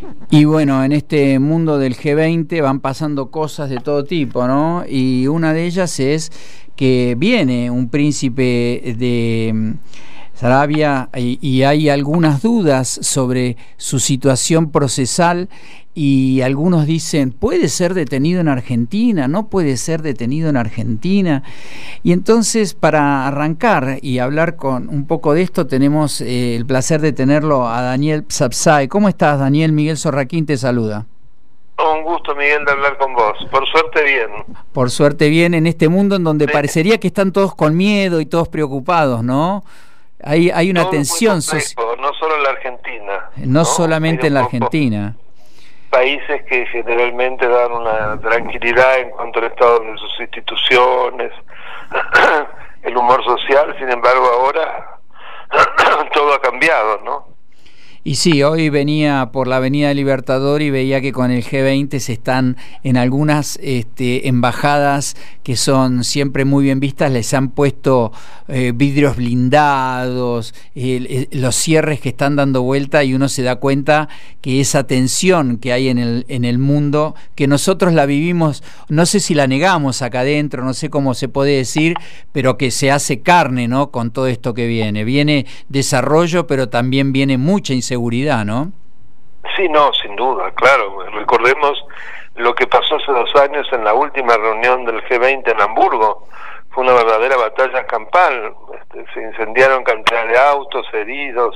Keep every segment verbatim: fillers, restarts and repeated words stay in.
Y bueno, en este mundo del G veinte van pasando cosas de todo tipo, ¿no? Y una de ellas es que viene un príncipe de Arabia y, y hay algunas dudas sobre su situación procesal y algunos dicen, ¿puede ser detenido en Argentina? ¿No puede ser detenido en Argentina? Y entonces, para arrancar y hablar con un poco de esto, tenemos eh, el placer de tenerlo a Daniel Psapsay. ¿Cómo estás, Daniel? Miguel Sorraquín te saluda. Un gusto, Miguel, de hablar con vos. Por suerte, bien. Por suerte, bien, en este mundo en donde sí. parecería que están todos con miedo y todos preocupados, ¿no? Hay, hay una Todo tensión muy complejo, no solo en la Argentina. No, no solamente Hay en la Argentina. Países que generalmente dan una tranquilidad en cuanto al estado de sus instituciones, el humor social, sin embargo ahora todo ha cambiado, ¿no? Y sí, hoy venía por la Avenida Libertador y veía que con el G veinte se están en algunas este, embajadas que son siempre muy bien vistas, les han puesto eh, vidrios blindados, eh, los cierres que están dando vuelta y uno se da cuenta que esa tensión que hay en el, en el mundo, que nosotros la vivimos, no sé si la negamos acá adentro, no sé cómo se puede decir, pero que se hace carne, ¿no? Con todo esto que viene. Viene desarrollo, pero también viene mucha inseguridad. Seguridad, ¿no? Sí, no, sin duda, claro. Recordemos lo que pasó hace dos años en la última reunión del G veinte en Hamburgo. Fue una verdadera batalla campal. Este, se incendiaron cantidad de autos, heridos,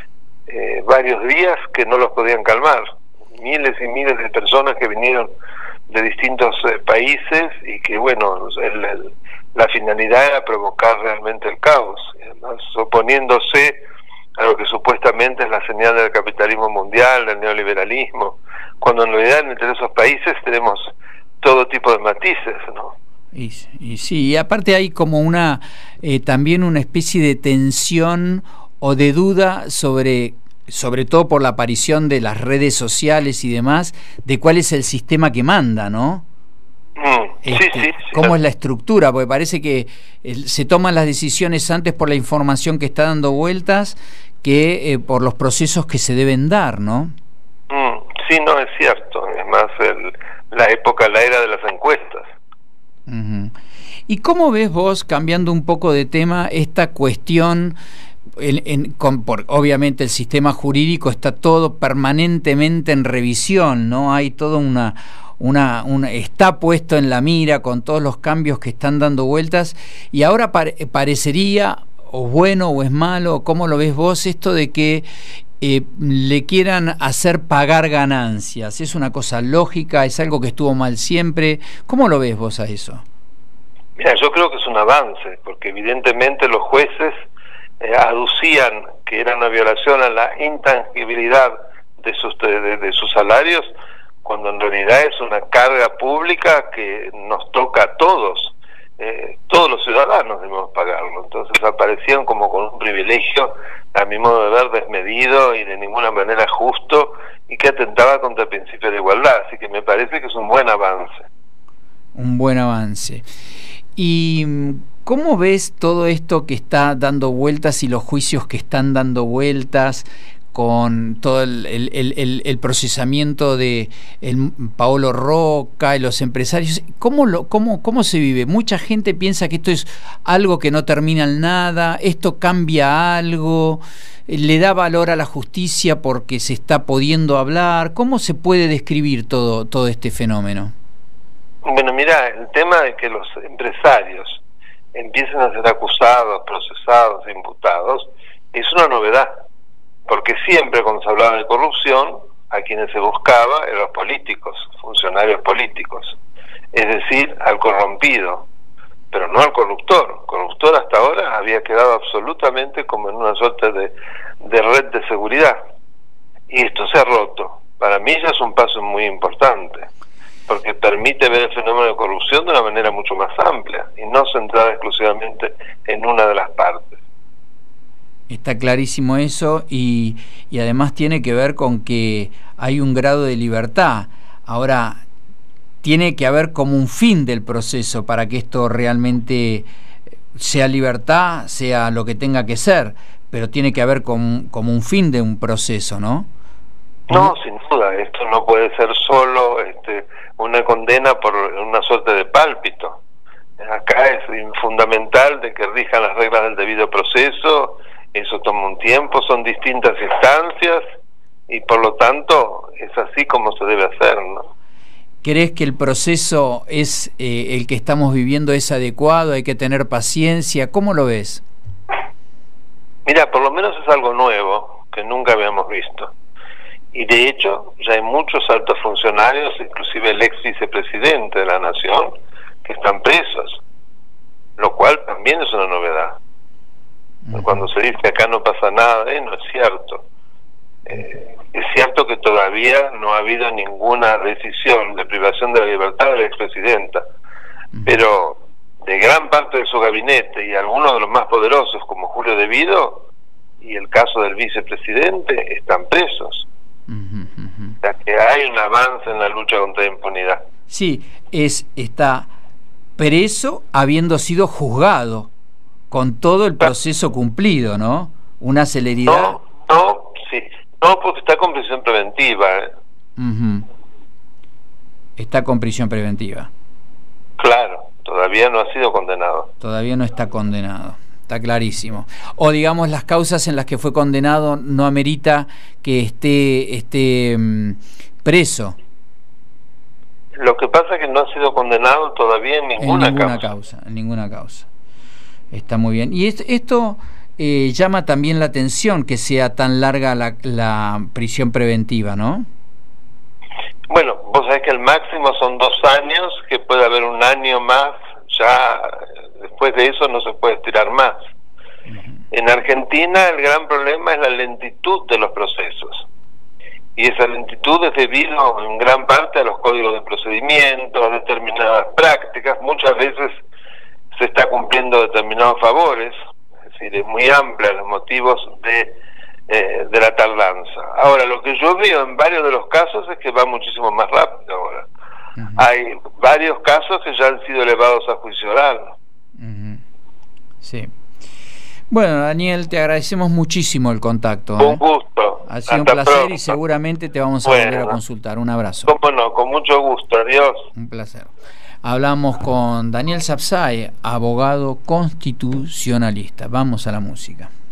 eh, varios días que no los podían calmar. Miles y miles de personas que vinieron de distintos eh, países y que, bueno, el, el, la finalidad era provocar realmente el caos. Y además, oponiéndose a lo que supuestamente es la señal del capitalismo mundial, del neoliberalismo, cuando en realidad entre esos países tenemos todo tipo de matices, ¿no? Y, y sí, y aparte hay como una, eh, también una especie de tensión o de duda sobre, sobre todo por la aparición de las redes sociales y demás, de cuál es el sistema que manda, ¿no? Mm, este, sí, sí, sí. ¿Cómo es la estructura? Porque parece que eh, se toman las decisiones antes por la información que está dando vueltas que eh, por los procesos que se deben dar, ¿no? Mm, sí, no, es cierto. Es más el, la época, la era de las encuestas. Uh-huh. ¿Y cómo ves vos, cambiando un poco de tema, esta cuestión? En, en, con, por, obviamente el sistema jurídico está todo permanentemente en revisión, ¿no? Hay toda una... Una, una, está puesto en la mira con todos los cambios que están dando vueltas y ahora pare, parecería, o bueno o es malo, ¿cómo lo ves vos esto de que eh, le quieran hacer pagar ganancias? ¿Es una cosa lógica? ¿Es algo que estuvo mal siempre? ¿Cómo lo ves vos a eso? Mira, yo creo que es un avance, porque evidentemente los jueces eh, aducían que era una violación a la intangibilidad de sus, de, de sus salarios, cuando en realidad es una carga pública que nos toca a todos, eh, todos los ciudadanos debemos pagarlo. Entonces aparecían como con un privilegio, a mi modo de ver, desmedido y de ninguna manera justo, y que atentaba contra el principio de igualdad. Así que me parece que es un buen avance. Un buen avance. ¿Y cómo ves todo esto que está dando vueltas y los juicios que están dando vueltas, con todo el, el, el, el procesamiento de el Paolo Roca y los empresarios? ¿Cómo, lo, cómo, ¿Cómo se vive? Mucha gente piensa que esto es algo que no termina en nada, esto cambia algo, le da valor a la justicia porque se está pudiendo hablar. ¿Cómo se puede describir todo, todo este fenómeno? Bueno, mira, el tema de que los empresarios empiecen a ser acusados, procesados, imputados, es una novedad. Porque siempre cuando se hablaba de corrupción, a quienes se buscaba eran los políticos, funcionarios políticos, es decir, al corrompido, pero no al corruptor. El corruptor hasta ahora había quedado absolutamente como en una suerte de, de red de seguridad, y esto se ha roto. Para mí ya es un paso muy importante, porque permite ver el fenómeno de corrupción de una manera mucho más amplia, y no centrada exclusivamente en una de las partes. Está clarísimo eso y, y además tiene que ver con que hay un grado de libertad. Ahora, tiene que haber como un fin del proceso para que esto realmente sea libertad, sea lo que tenga que ser, pero tiene que haber como, como un fin de un proceso, ¿no? No, sin duda, esto no puede ser solo este, una condena por una suerte de pálpito. Acá es fundamental de que rijan las reglas del debido proceso, eso toma un tiempo, son distintas instancias y por lo tanto es así como se debe hacer, ¿no? ¿Crees que el proceso es eh, el que estamos viviendo es adecuado? ¿Hay que tener paciencia? ¿Cómo lo ves? Mira, por lo menos es algo nuevo que nunca habíamos visto. Y de hecho ya hay muchos altos funcionarios, inclusive el ex vicepresidente de la Nación, que están presos, lo cual también es una novedad. Uh-huh. Cuando se dice acá no pasa nada, eh, no es cierto. Eh, es cierto que todavía no ha habido ninguna decisión de privación de la libertad de la expresidenta, uh-huh. pero de gran parte de su gabinete y algunos de los más poderosos como Julio De Vido y el caso del vicepresidente están presos. Uh-huh, uh-huh. O sea que hay un avance en la lucha contra la impunidad. Sí, es está preso habiendo sido juzgado con todo el proceso cumplido, ¿no? Una celeridad. No, no, sí, no, porque está con prisión preventiva. ¿eh? Uh-huh. Está con prisión preventiva. Claro, todavía no ha sido condenado. Todavía no está condenado. Está clarísimo. O digamos, las causas en las que fue condenado no amerita que esté, esté um, preso. Lo que pasa es que no ha sido condenado todavía en ninguna, en ninguna causa. causa. En ninguna causa. Está muy bien. Y esto, esto eh, llama también la atención que sea tan larga la, la prisión preventiva, ¿no? Bueno, vos sabés que el máximo son dos años, que puede haber un año más, ya después de eso no se puede estirar más. Uh-huh. En Argentina el gran problema es la lentitud de los procesos. Y esa lentitud es debido en gran parte a los códigos de procedimiento, a determinadas prácticas. Muchas veces se está cumpliendo determinados favores, es decir, es muy amplia los motivos de, eh, de la tardanza. Ahora, lo que yo veo en varios de los casos es que va muchísimo más rápido ahora. Uh-huh. Hay varios casos que ya han sido elevados a juicio oral. Uh-huh. Sí. Bueno, Daniel, te agradecemos muchísimo el contacto. Un ¿eh? gusto. Ha sido Hasta un placer pronto. Y seguramente te vamos a bueno, volver a consultar. Un abrazo. Cómo no, con mucho gusto. Adiós. Un placer. Hablamos con Daniel Sapsay, abogado constitucionalista. Vamos a la música.